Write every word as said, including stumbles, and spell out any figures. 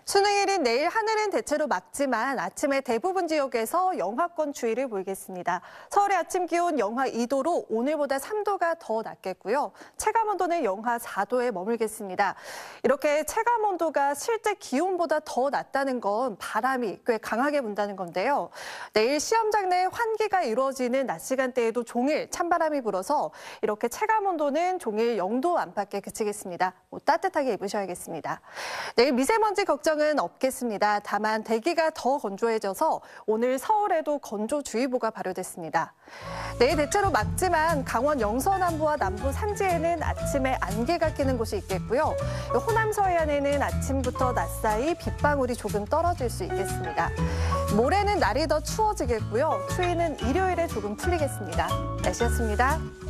수능일인 내일 하늘은 대체로 맑지만 아침에 대부분 지역에서 영하권 추위를 보이겠습니다. 서울의 아침 기온 영하 이 도로 오늘보다 삼 도가 더 낮겠고요. 체감온도는 영하 사 도에 머물겠습니다. 이렇게 체감온도가 실제 기온보다 더 낮다는 건 바람이 꽤 강하게 분다는 건데요. 내일 시험장 내 환기가 이루어지는 낮 시간대에도 종일 찬바람이 불어서 이렇게 체감온도는 종일 영 도 안팎에 그치겠습니다. 뭐 따뜻하게 입으셔야겠습니다. 내일 미세먼지 걱정은 없겠습니다. 다만 대기가 더 건조해져서 오늘 서울에도 건조주의보가 발효됐습니다. 내일 대체로 맑지만 강원 영서 남부와 남부 산지에는 아침에 안개가 끼는 곳이 있겠고요. 호남 서해안에는 아침부터 낮 사이 빗방울이 조금 떨어질 수 있겠습니다. 모레는 날이 더 추워지겠고요. 추위는 일요일에 조금 풀리겠습니다. 날씨였습니다.